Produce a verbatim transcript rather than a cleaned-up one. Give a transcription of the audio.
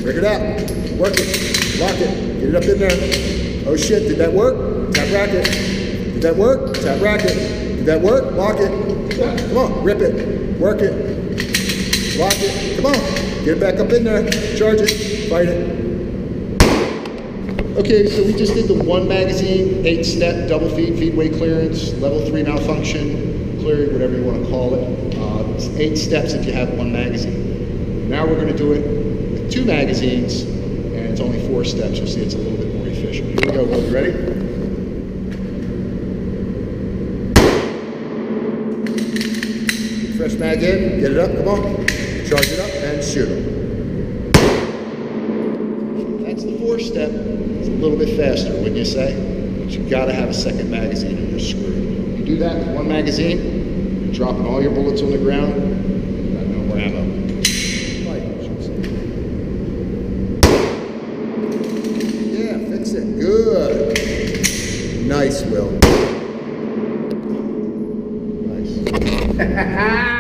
Break it out. Work it. Lock it. Get it up in there. Oh shit, did that work? Tap racket. Did that work? Tap racket. Did that work? Lock it. Come on, rip it. Work it. Lock it. Come on. Get it back up in there. Charge it. Fight it. Okay, so we just did the one magazine, eight step double feed, feed weight clearance, level three malfunction, clearing, whatever you want to call it. Uh, it's eight steps if you have one magazine. Now we're going to do it with two magazines, and it's only four steps. You'll see it's a little bit more efficient. Here we go, Will. You ready? Fresh mag in, get it up, come on. Charge it up and shoot them. That's the fourth step. It's a little bit faster, wouldn't you say? But you've got to have a second magazine or you're screwed. You do that with one magazine, you're dropping all your bullets on the ground, you've got no more ammo. Yeah, fix it. Good. Nice, Will. Nice.